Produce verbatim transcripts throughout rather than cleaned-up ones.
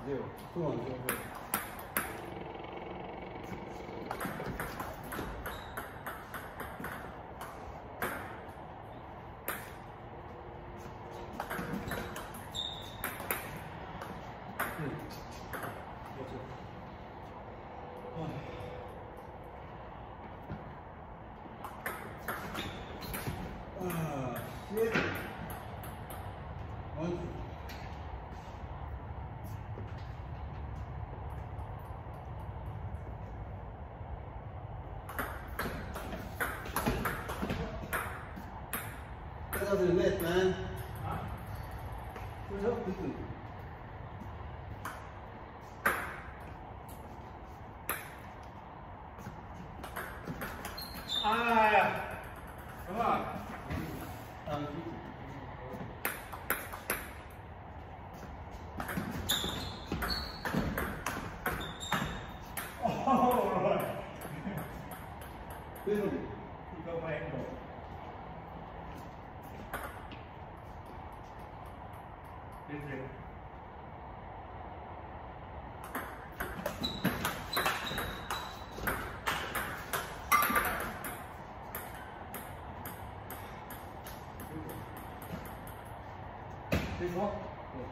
六，不往就会。嗯，过去。哇。啊，接。one two。 Get out of the net, man. Huh? What's up with you? Ah, yeah. Come on. Um, oh, right. You got my ankle. This way. This one? Yeah.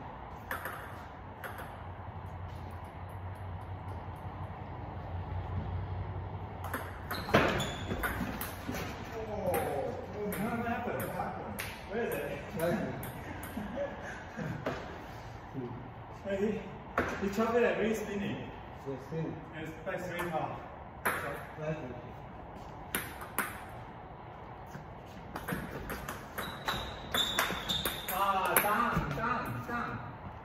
Oh, what happened? What happened? Where is it? Right. He, he chopped it at very spinning. So spinning. And it's back straight off. Right. Ah, down, down, down.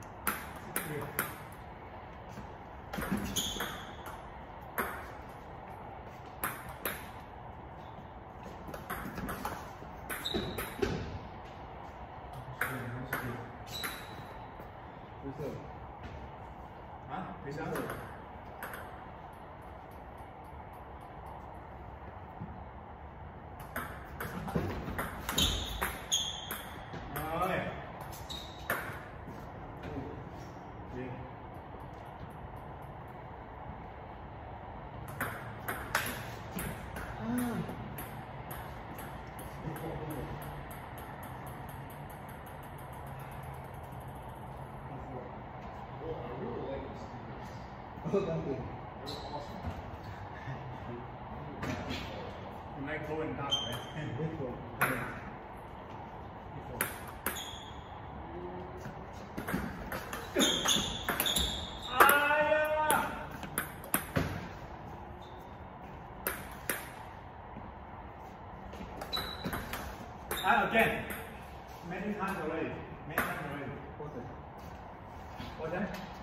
Hả? Vì sao? Rồi. Gì? Oh, thank you. They're awesome. You might go and knock, right? Before. Before. Ah, yeah! Ah, again. Many times already. Many times already. What's that? What's that?